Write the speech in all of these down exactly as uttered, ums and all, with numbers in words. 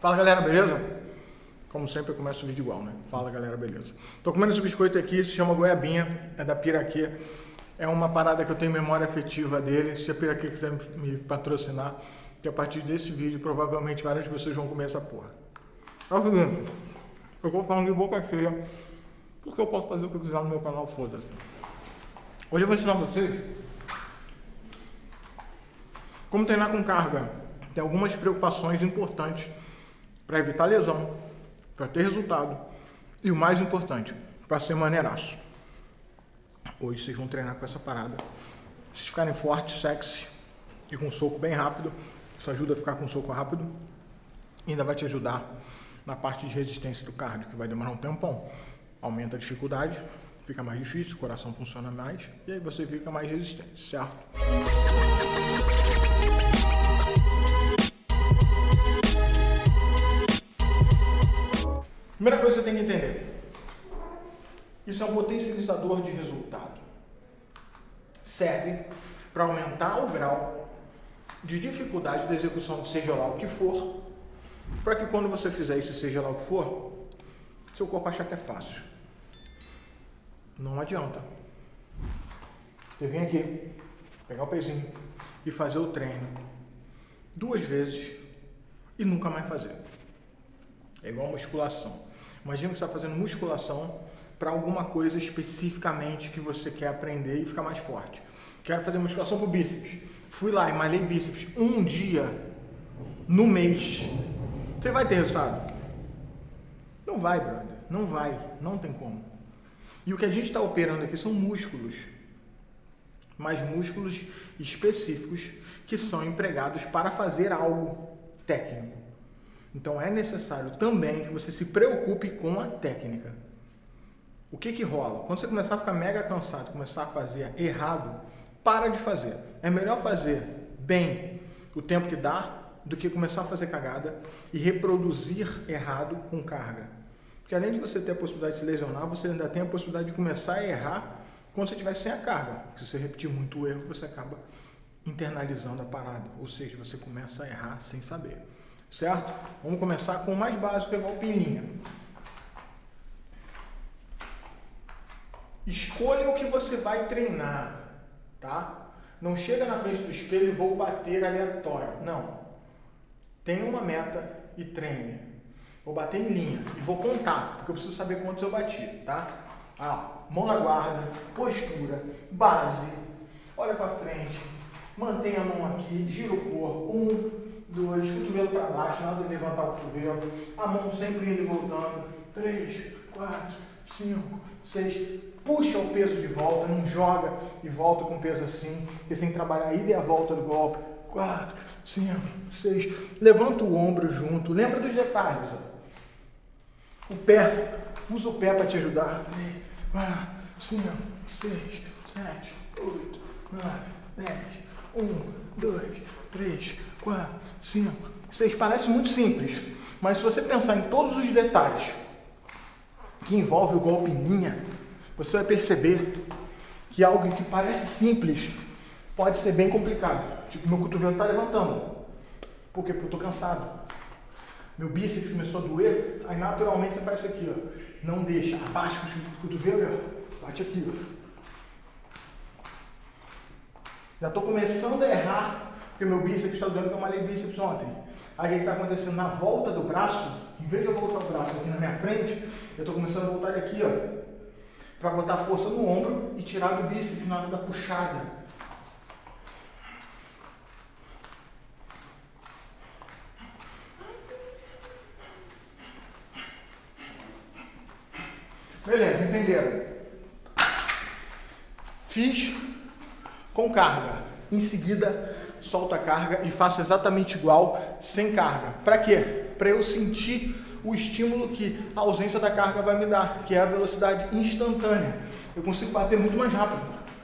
Fala galera, beleza? Como sempre eu começo o vídeo igual, né? Fala galera, beleza? Tô comendo esse biscoito aqui, se chama goiabinha, é da Piraquê. É uma parada que eu tenho memória afetiva dele. Se a Piraquê quiser me patrocinar, que a partir desse vídeo provavelmente várias pessoas vão comer essa porra. É o seguinte, eu vou falando de boca cheia, porque eu posso fazer o que eu quiser no meu canal, foda-se. Hoje eu vou ensinar vocês como treinar com carga. Tem algumas preocupações importantes para evitar lesão, para ter resultado e o mais importante, para ser maneiraço. Hoje vocês vão treinar com essa parada. Vocês ficarem fortes, sexy e com um soco bem rápido. Isso ajuda a ficar com um soco rápido e ainda vai te ajudar na parte de resistência do cardio, que vai demorar um tempão. Aumenta a dificuldade, fica mais difícil, o coração funciona mais e aí você fica mais resistente, certo? Primeira coisa que você tem que entender, isso é um potencializador de resultado. Serve para aumentar o grau de dificuldade da execução, seja lá o que for, para que quando você fizer isso, seja lá o que for, seu corpo achar que é fácil. Não adianta você vir aqui, pegar o pezinho e fazer o treino duas vezes e nunca mais fazer. É igual musculação. Imagina que você está fazendo musculação para alguma coisa especificamente que você quer aprender e ficar mais forte. Quero fazer musculação para o bíceps. Fui lá e malhei bíceps um dia no mês. Você vai ter resultado? Não vai, brother. Não vai. Não tem como. E o que a gente está operando aqui são músculos. Mas músculos específicos que são empregados para fazer algo técnico. Então é necessário também que você se preocupe com a técnica. O que que rola? Quando você começar a ficar mega cansado, começar a fazer errado, para de fazer. É melhor fazer bem o tempo que dá do que começar a fazer cagada e reproduzir errado com carga. Porque além de você ter a possibilidade de se lesionar, você ainda tem a possibilidade de começar a errar quando você estiver sem a carga. Se você repetir muito o erro, você acaba internalizando a parada. Ou seja, você começa a errar sem saber. Certo? Vamos começar com o mais básico, que é igual pininha. Escolha o que você vai treinar, tá? Não chega na frente do espelho e vou bater aleatório. Não. Tenha uma meta e treine. Vou bater em linha e vou contar, porque eu preciso saber quantos eu bati, tá? Ah, mão na guarda, postura, base, olha pra frente, mantenha a mão aqui, gira o corpo, um, dois, cotovelo para baixo, nada de levantar o cotovelo, a mão sempre indo e voltando, três, quatro, cinco, seis, puxa o peso de volta, não joga e volta com o peso assim, porque você tem que trabalhar a ida e a volta do golpe, quatro, cinco, seis, levanta o ombro junto, lembra dos detalhes, ó. O pé, usa o pé para te ajudar, três, quatro, cinco, seis, sete, oito, nove, dez, um, dois, três, quatro, cinco, seis. Parece muito simples, mas se você pensar em todos os detalhes que envolve o golpe ninha, você vai perceber que algo que parece simples pode ser bem complicado. Tipo, meu cotovelo está levantando. Por quê? Porque eu estou cansado. Meu bíceps começou a doer, aí naturalmente você faz isso aqui, ó. Não deixa, abaixa o cotovelo, ó. Bate aqui, ó. Já estou começando a errar, porque meu bíceps está doendo, porque eu malhei bíceps ontem. Aí o que está acontecendo? Na volta do braço, em vez de eu voltar o braço aqui na minha frente, eu estou começando a voltar ele aqui, ó, para botar força no ombro e tirar do bíceps na hora da puxada. Beleza, entenderam? Fiz com carga. Em seguida, solto a carga e faço exatamente igual, sem carga. Para quê? Para eu sentir o estímulo que a ausência da carga vai me dar, que é a velocidade instantânea. Eu consigo bater muito mais rápido.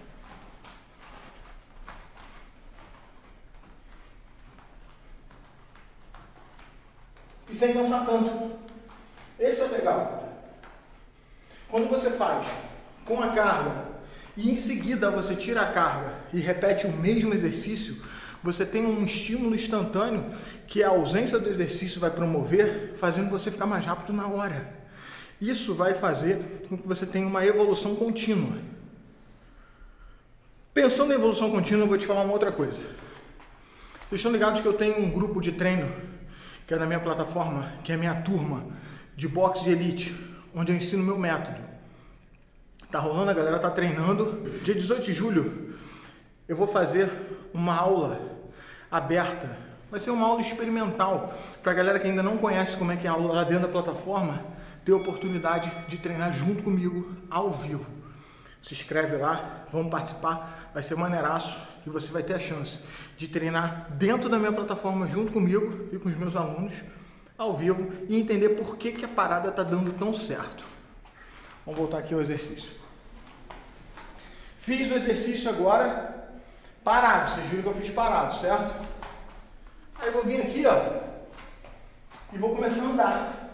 E sem cansar tanto. Esse é legal. Quando você faz com a carga e em seguida você tira a carga e repete o mesmo exercício, você tem um estímulo instantâneo que a ausência do exercício vai promover, fazendo você ficar mais rápido na hora. Isso vai fazer com que você tenha uma evolução contínua. Pensando em evolução contínua, eu vou te falar uma outra coisa. Vocês estão ligados que eu tenho um grupo de treino, que é na minha plataforma, que é a minha turma de boxe de elite, onde eu ensino meu método. Tá rolando, a galera tá treinando. Dia dezoito de julho, eu vou fazer uma aula aberta. Vai ser uma aula experimental, para a galera que ainda não conhece como é que é a aula lá dentro da plataforma, ter a oportunidade de treinar junto comigo, ao vivo. Se inscreve lá, vamos participar, vai ser maneiraço e você vai ter a chance de treinar dentro da minha plataforma junto comigo e com os meus alunos, ao vivo, e entender por que, que a parada está dando tão certo. Vamos voltar aqui ao exercício. Fiz o exercício agora parado, vocês viram que eu fiz parado, certo? Aí eu vou vir aqui, ó, e vou começar a andar.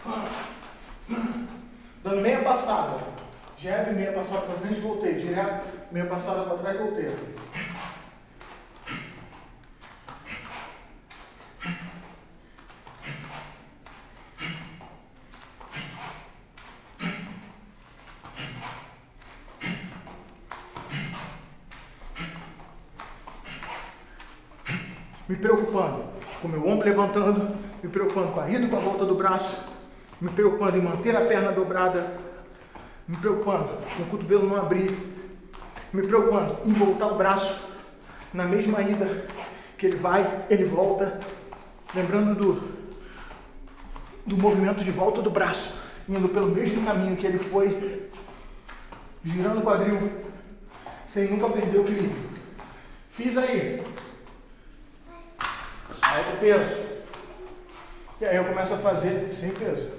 Dando meia passada. Jab, meia passada para frente, voltei. Direto, meia passada para trás, voltei. Me preocupando com o meu ombro levantando, me preocupando com a ida e com a volta do braço, me preocupando em manter a perna dobrada, me preocupando com o cotovelo não abrir, me preocupando em voltar o braço na mesma ida que ele vai, ele volta, lembrando do, do movimento de volta do braço, indo pelo mesmo caminho que ele foi, girando o quadril, sem nunca perder o equilíbrio. Fiz aí. Sai do peso. E aí eu começo a fazer sem peso.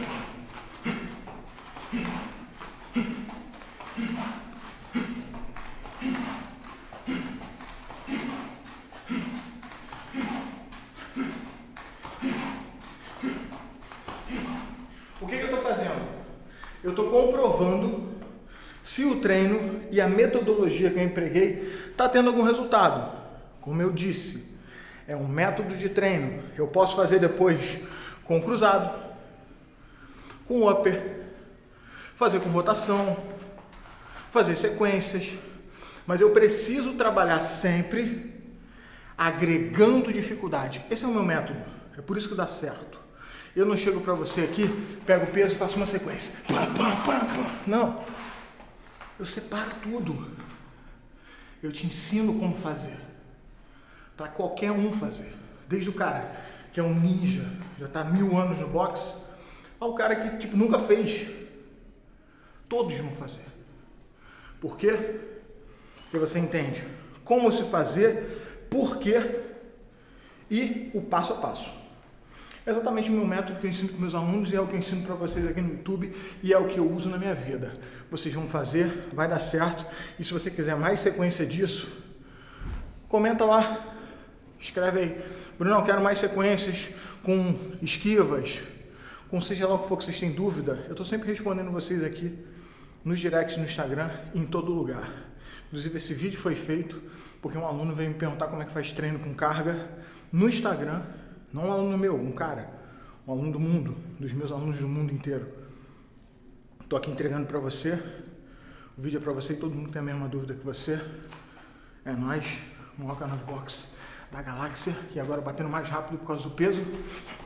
O que, que eu estou fazendo? Eu estou comprovando se o treino e a metodologia que eu empreguei está tendo algum resultado. Como eu disse, é um método de treino. Eu posso fazer depois com cruzado, com upper, fazer com rotação, fazer sequências, mas eu preciso trabalhar sempre agregando dificuldade. Esse é o meu método, é por isso que dá certo. Eu não chego para você aqui, pego o peso e faço uma sequência. Não, eu separo tudo. Eu te ensino como fazer, para qualquer um fazer, desde o cara que é um ninja, já está há mil anos no boxe, ao cara que tipo, nunca fez. Todos vão fazer. Por quê? Porque você entende como se fazer, por quê e o passo a passo. É exatamente o meu método que eu ensino para meus alunos e é o que eu ensino para vocês aqui no YouTube e é o que eu uso na minha vida. Vocês vão fazer, vai dar certo. E se você quiser mais sequência disso, comenta lá, escreve aí. Bruno, eu quero mais sequências com esquivas, com seja lá o que for que vocês têm dúvida. Eu estou sempre respondendo vocês aqui nos directs no Instagram e em todo lugar. Inclusive esse vídeo foi feito porque um aluno veio me perguntar como é que faz treino com carga no Instagram. Não um aluno meu, um cara, um aluno do mundo, dos meus alunos do mundo inteiro. Estou aqui entregando para você, o vídeo é para você e todo mundo tem a mesma dúvida que você. É nóis, o maior canal de boxe da galáxia e agora batendo mais rápido por causa do peso.